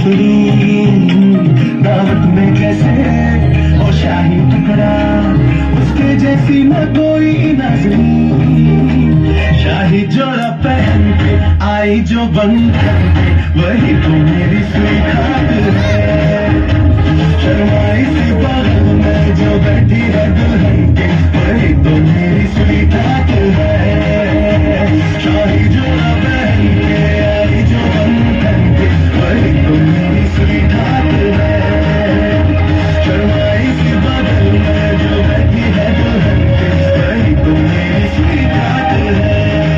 आफरीन दावत में कैसे हो शाही टुकड़ा, उसके जैसी न कोई नाज़रीन। शाही जोड़ा पहन के आई जो बनकर के, वही तो मेरी स्वीटहार्ट है। शर्माई सी बगल में जो बैठी है दुल्हन के, वही तो मेरी स्वीटहार्ट है। शाही जोड़ा पहन के आई जो बनकर के, वही तो मेरी स्वीटहार्ट है। शर्माई सी बगल में जो बैठी है दुल्हन के, वही तो मेरी स्वीटहार्ट है।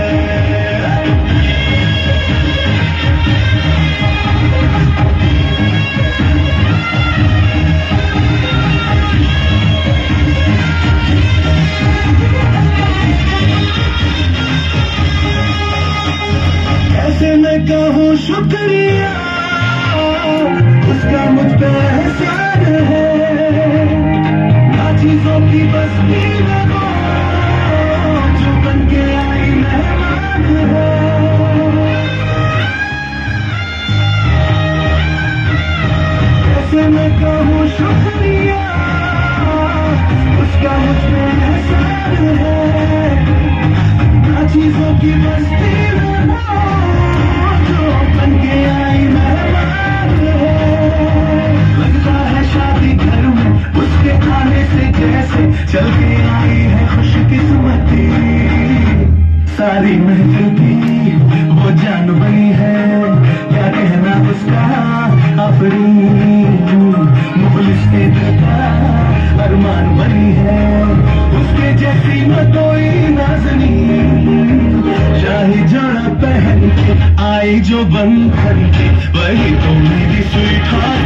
कैसे मैं कहूँ शुक्रिया, उसका मुझ पे एहसान है। ना चीजों की बस्ती में वो जो बन के आई मेहमान है। कैसे मैं कहूँ शुक्रिया, उसका मुझ पे एहसान है। ना चीजों की बस्ती में वो जो बन के आई मेहमान है। लगता है शादी घर में उसके आने से जैसे चल के आई है खुशकिस्मती। सारी महफिल की वो जान बनी है, क्या कहना उसका आफरीन। मुखलिस के दिल का अरमान बनी है, उसके जैसी न कोई नाज़नीन। शाही जोड़ा पहन के आई जो बनकर के, वही तो मेरी स्वीटहार्ट